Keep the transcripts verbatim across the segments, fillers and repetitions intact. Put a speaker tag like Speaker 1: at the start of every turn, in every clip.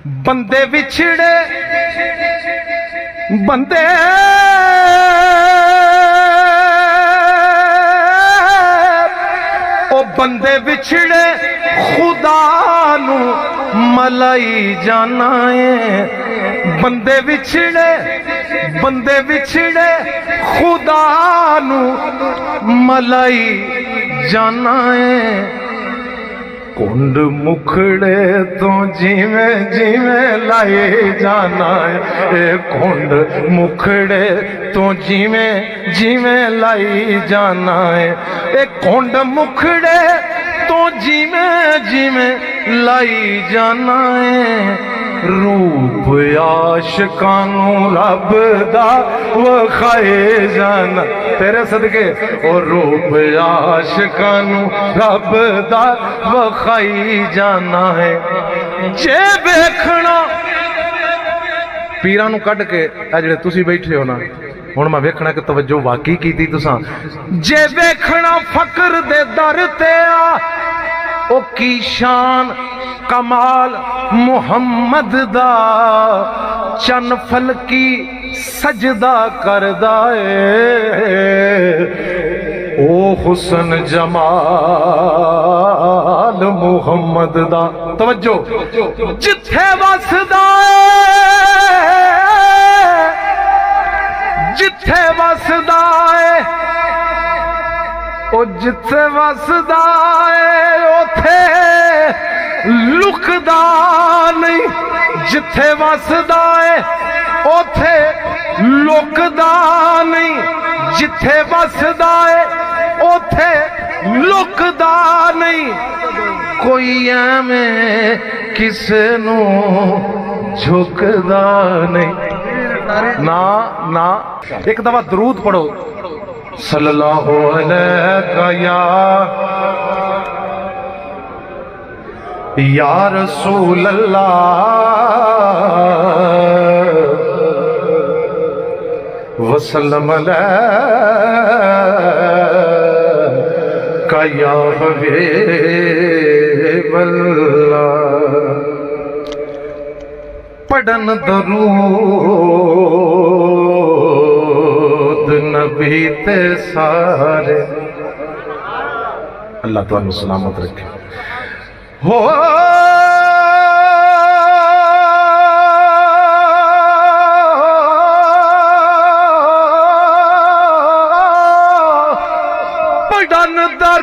Speaker 1: بندے وچھڑے بندے او بندے وچھڑے خدا نو ملائی جانا ہے بندے وچھڑے بندے وچھڑے خدا نو ملائی جانا ہے کنڈ مکھڑے تو جیویں جیویں لائے جانا ہے اے کنڈ مکھڑے تو جیویں جیویں لائی جانا ہے اے کنڈ مکھڑے تو جیویں جیویں لائی جانا ہے روپ عاشقانوں رب دا وکھائے جانا تیرے صدقے اور روپ عاشقانوں رب دا وکھائی جانا ہے جے ویکھنا پیرانوں کڈ کے اے جڑے تسی بیٹھے ہو نا ہن میں ویکھنا کہ توجہ واقعی کیتی تساں جے ویکھنا فقر دے در تے آ او کی شان کمال محمد دا چن فلکی سجدہ کردائے او حسن جمال محمد دا توجہ جتھے وسدائے جتھے وسدائے او جتھے وسدائے اوتھے لکدا نہیں جتھے وسدا ہے اوتھے لکدا نہیں جتھے وسدا ہے اوتھے لکدا نہیں کوئی ایویں کسے نو جھکدا نہیں نا نا ایک دفعہ درود پڑھو صلی اللہ علیہ یا یا رسول اللہ وسلم علیکہ یا حبیب اللہ پڑھن درود نبی تے سارے اللہ تعالیٰ سلامت رکھے ہو پڑھن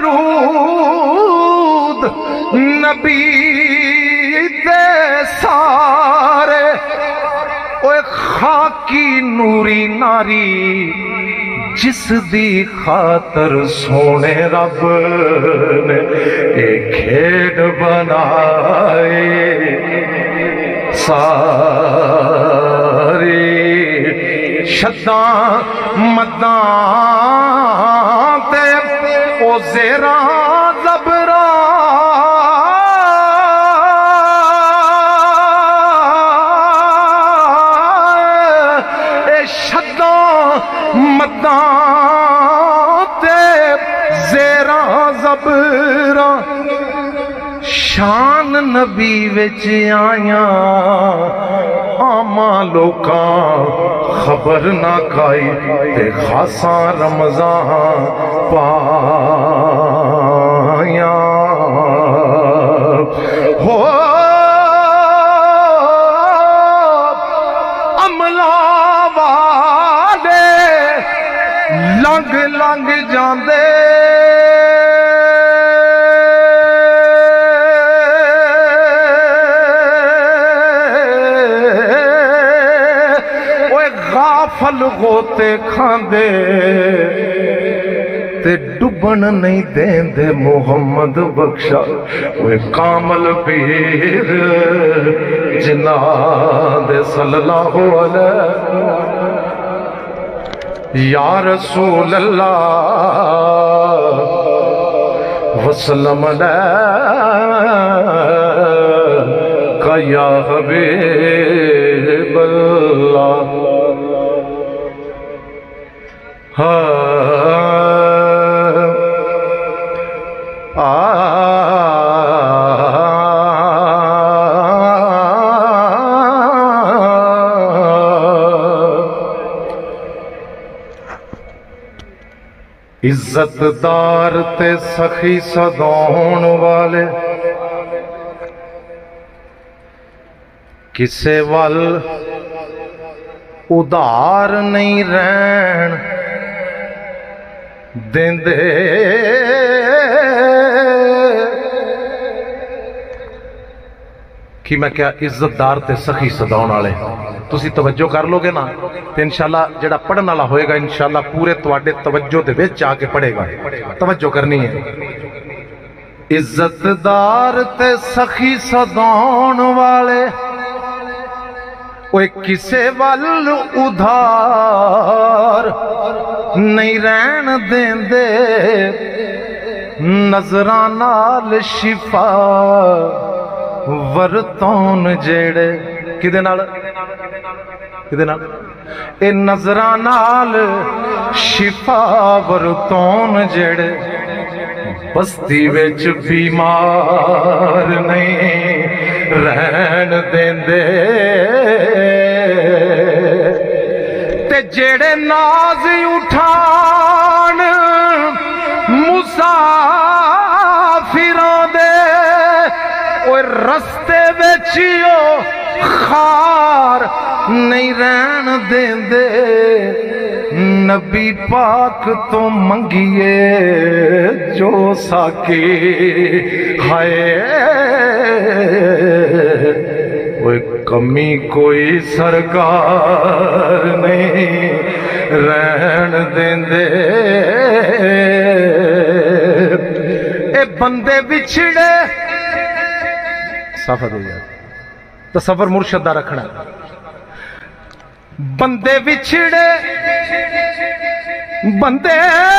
Speaker 1: درود نبی دے سارے اوے خاکی نوری ناری جس دی خاطر سونے رب نے ایک کھیڑ بنائے ساری شداں مداں تے او زیراں زبراں اے شداں مداں تے زیراں زبراں شان نبی وچ آیاں آماں لوکاں خبر نہ کھائی تے خاصاں رمضان پایاں ہو عملہ والے لنگ لنگ جاندے غافل ہوتے کھاندے تے ڈبن نہیں دین دے محمد بخشا وہ کامل پیر جناح دے صلی اللہ علیہ یا رسول اللہ وسلم علیکہ یا حبیب اللہ इज्जतदार ते सखी सदाउण वाले किसे वल उधार नहीं रहन देंदे। कि मैं क्या इज्जतदार ते सखी सदाउण वाले तुसी तवज्जो कर लोगे ना तो इंशाल्लाह जेड़ा पढ़न वाला होएगा इंशाल्लाह पूरे तुहाडे तवज्जो दे विच आके पढ़ेगा। तवज्जो करनी है। इज्जतदार ते सखी सदाउण वाले ओए किसे वल उधार नहीं रहन देंदे। नजरां नाल शिफा वरतौन जेड़े किदे नाल किदे नाल ए नजरां नाल शिफा वरतौन जेड़े बस्ती विच बीमार नहीं रहन देंदे। ते जेड़े नाज उठान मुसाफिरां दे ओए रस्ते विच खार नहीं रहन देंदे। नबी पाक तो मंगिए जो साके हाय ओए कमी कोई सरकार नहीं रहन देंदे। ए बंदे बिछड़े सफर हो जाए तो सफर मुर्शद दा रखना। बंदे बिछड़े बंदे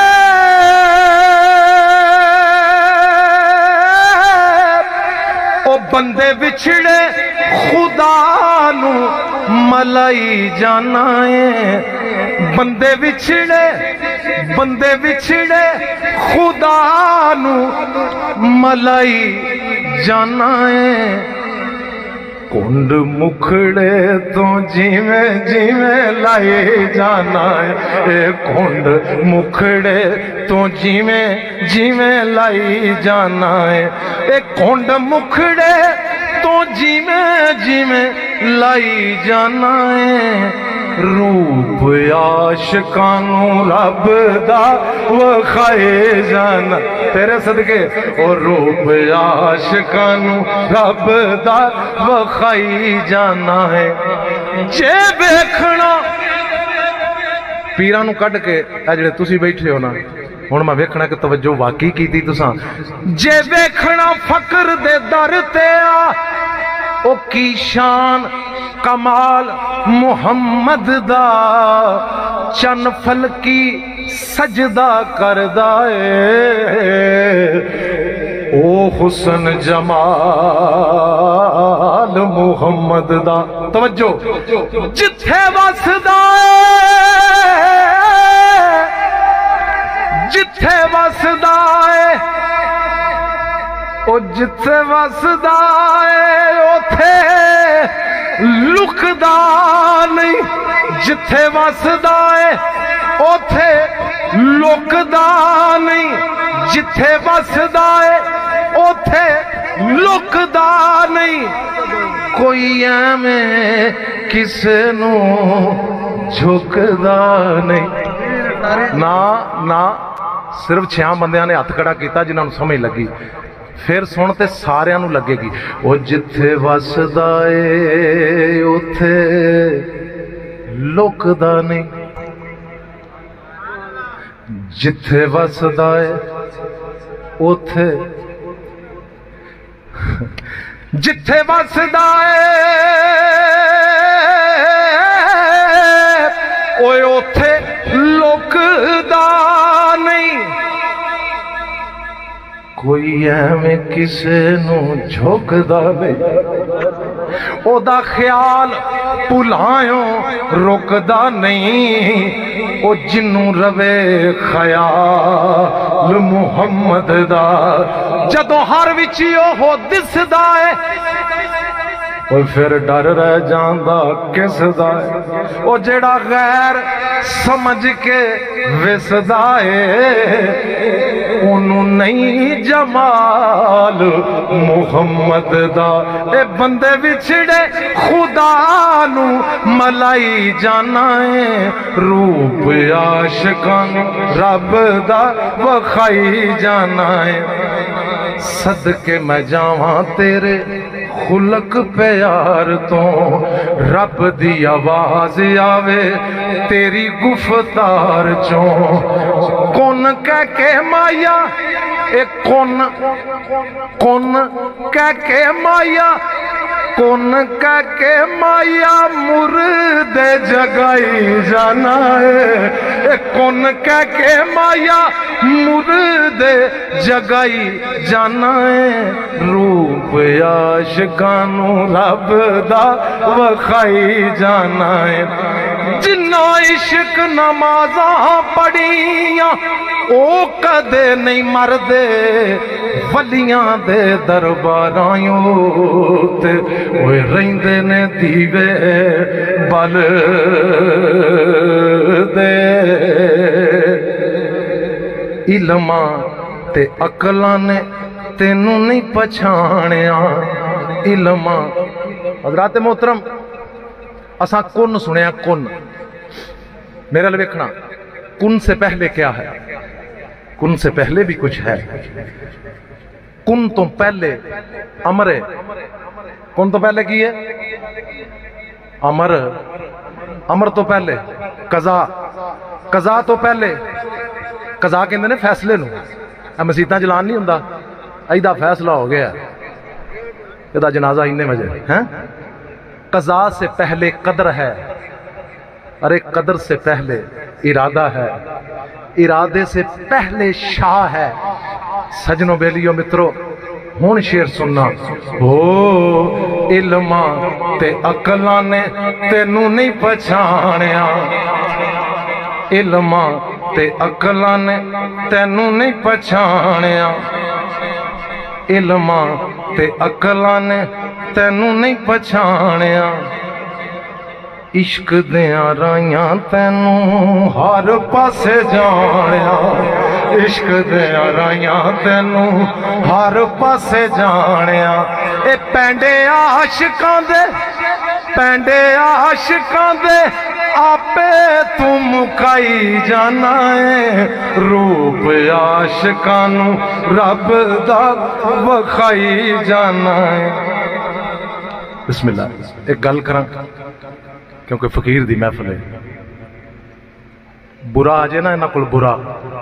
Speaker 1: ओ बंदे बिछड़े खुदा नू मलाई जाना है। बंदे बिछड़े बंदे बिछड़े खुदा नू मलाई जाना है। कुंड मुखड़े तो जिमें जिमें लाए जाना है। ए कुंड मुखड़े तो जिमें जिमें लाई जाना है। ए कुंड मुखड़े तो जिमें जिमें लाई जाना है। रूप आशिकानू रब दा वखाए जाना तेरे सदके और रूप आशिकानू रब दा वखाई जाना है। जे देखना पीरां नू कढ के आ जिहड़े तुसी बैठे हो ना हुण मैं वेखना कि तवज्जो वाकई कीती तुसां। जे वेखना फकर दे दर ते आ ओ की शान कमाल मुहम्मद दा चन फलकी सजदा करदा है। ओ हुसन जमाल मुहम्मद दा तवज्जो जिथे वसदा जिथे वसदा ओ जिथे वसदा ओथे लुकदा नहीं। जिथे वसदा है ओथे लुकदा नहीं। जिथे वसदा है ओथे लुकदा नहीं। कोई एवें किसे नू झुकदा नहीं। ना ना सिर्फ छह बंदियां ने हथ खड़ा किया जिन्होंने समझ लगी। फिर सुन ते सारियां नू लगेगी ओ जिथे वसदा ए उथे लुकदा नहीं। जिथे वसदा ए उथे जिथे वसदा ए ओए उथे लुकदा नहीं। कोई एवें किसे नू झुकदा नहीं। ओदा ख्याल भुलायो रुकदा नहीं। ओ जिन्नू रवे ख्याल मुहम्मद दा जदों हर विच ओह दिसदा है اور پھر ڈر رہ جاندا کس دا او جڑا غیر سمجھ کے وسدا ہے انہوں نہیں جمال محمد دا اے بندے بچھڑے خدا نو ملائی جانا ہے روپ عاشقان رب دا وکھائی جانا ہے صدقے میں جاواں تیرے خلق پیار تو رب دی آواز آوے تیری گفتار چوں کون کہہ کے مایا اے کون کون کہہ کے مایا کون کہہ کے مایا مرد جگائی جانا ہے اے کون کہہ کے مایا مرد جگائی جانا ہے روپ عاشقانو رب دا وکھائی جانا ہے جنہ عشق نمازاں پڑھیاں او کدے نہیں مردے ولیاں دے دربارائیوں تے اوے رہندے نے دیوے بل دے علماں تے عقلاں نے تینوں نہیں پچھانیا علماں حضرات محترم اساں کن سنیا کن میرا لکھنا کن سے پہلے کیا ہے کن سے پہلے بھی کچھ ہے کن تو پہلے امر ہے کن تو پہلے کی ہے امر امر تو پہلے قضا قضا تو پہلے قضا کہندے نے فیصلے نو اے مسیتاں جلان نہیں ہوندا ایدا فیصلہ ہو گیا ایدا جنازہ اننے مجھے ہیں قضا سے پہلے قدر ہے ارے قدر سے پہلے ارادہ ہے ارادے سے پہلے شاہ ہے سجنوں بیلیوں مترو ہون شیر سننا ہو علماں تے عقلاں نے تینوں نہیں پہچانیا علماں تے عقلاں نے تینوں نہیں پہچانیا علماں تے عقلاں نے تینوں نہیں پہچانیا عشق دیاں رائیاں تینوں ہر پاسے جانیا عشق دیاں رائیاں تینوں ہر پاسے جانیا اے پینڈے عاشقاں دے پینڈے عاشقاں دے آپے تو مکائی جانا ہے روپ عاشقانو رب دا وکھائی جانا ہے بسم اللہ ایک گل کراں کیونکہ فقیر دی محفل ہے برا آجے نا انہاں کول برا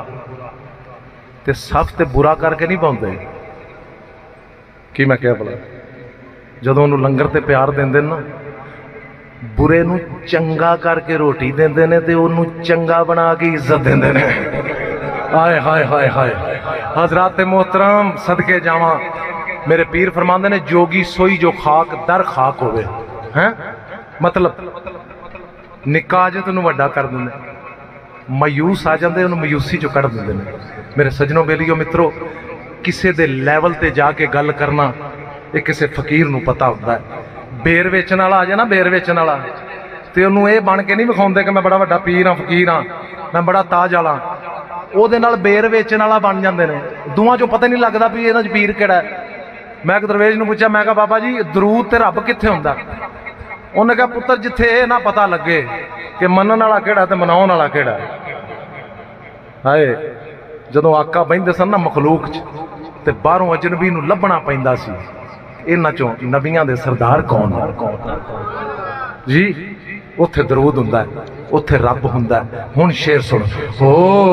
Speaker 1: تے صف تے برا کر کے نہیں پاؤندے کی میں کیا بلا جدوں انہوں لنگر تے پیار دین دین نا برے نو چنگا کر کے روٹی دین دینے تے انہوں چنگا بنا کے عزت دین دینے آئے ہائے ہائے ہائے حضرات محترم صدقے جاواں میرے پیر فرماندے نے جوگی سوئی جو خاک در خاک ہوئے ہیں مطلب نکاح جو تنوں وڈا کر دیں مایوس آ جاندے انہوں مایوسی جو کر دیں میرے سجنوں بیلیوں مترو کسے دے لیول تے جا کے گل کرنا ایک کسے فقیر نو پتا ہوتا ہے بیر ویچن والا آ جائے نا بیر ویچن والا تے انہوں اے بن کے نہیں وکھاؤندے کہ میں بڑا وڈا پیر ہاں فقیر ہاں میں بڑا تاج والا او دے نال بیر ویچن والا بن جاندے نے دوواں جو پتہ نہیں لگدا بھی انہاں وچ پیر کیڑا ہے میں ایک درویش نو پوچھا میں کہا بابا جی درود تے رب کتھے ہوندا انہیں کہا پتر جتھے اے نہ پتہ لگے کہ منن والا کیڑا تے مناون والا کیڑا ہے ہائے جدوں آقا بہندے سن نا مخلوق چ تے باہروں اجنبی نو لبنا پیندا سی انہاں چوں نبیاں دے سردار کون جی اوتھے درود ہوندا ہے اوتھے رب ہوندا ہے ہن شعر سن او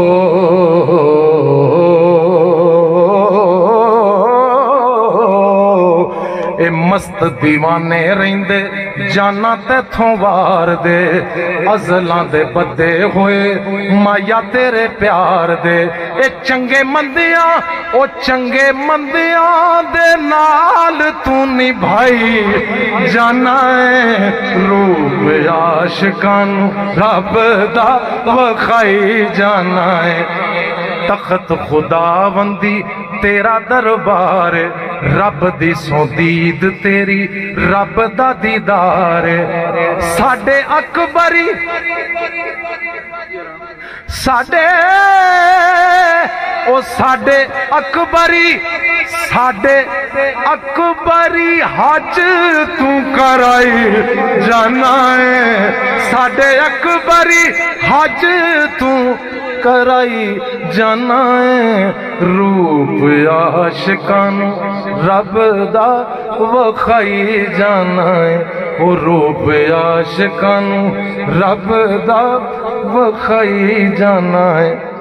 Speaker 1: اے مست دیوانے رہندے جانا تے تھوں وار دے ازلاں دے بدے ہوئے مایا تیرے پیار دے اے چنگے مندیاں او چنگے مندیاں دے نال تو نبھائی جانا ہے روپ عاشقان رب دا وکھائی جانا ہے تخت خدا بندی तेरा दरबार, रब दी सौदीद तेरी, रब दा दीदार। साडे अकबरी साडे ओ साडे अकबरी साडे अकबरी हज तू कराई जाना है। साडे अकबरी हज तू कराई जाना है। रूप आशिकां नू रब दा वखाई जाना है। ओ रूप आशिकां नू रब दा वखाई जाना है।